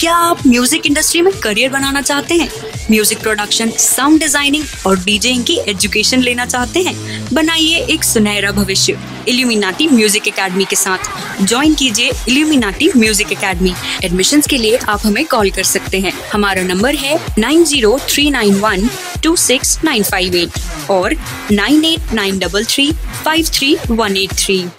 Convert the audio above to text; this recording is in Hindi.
क्या आप म्यूजिक इंडस्ट्री में करियर बनाना चाहते हैं? म्यूजिक प्रोडक्शन, साउंड डिजाइनिंग और डीजेइंग की एजुकेशन लेना चाहते हैं? बनाइए एक सुनहरा भविष्य इल्यूमिनाटी म्यूजिक एकेडमी के साथ। ज्वाइन कीजिए इल्यूमिनाटी म्यूजिक एकेडमी। एडमिशन्स के लिए आप हमें कॉल कर सकते हैं। हमारा नंबर है 9039126958 और 9893353183।